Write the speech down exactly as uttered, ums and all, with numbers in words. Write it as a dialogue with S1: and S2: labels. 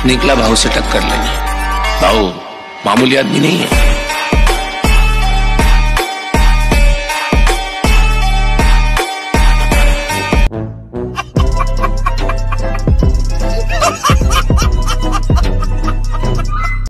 S1: निकला भाऊ से टक्कर लेने। भाऊ मामूली आदमी नहीं है।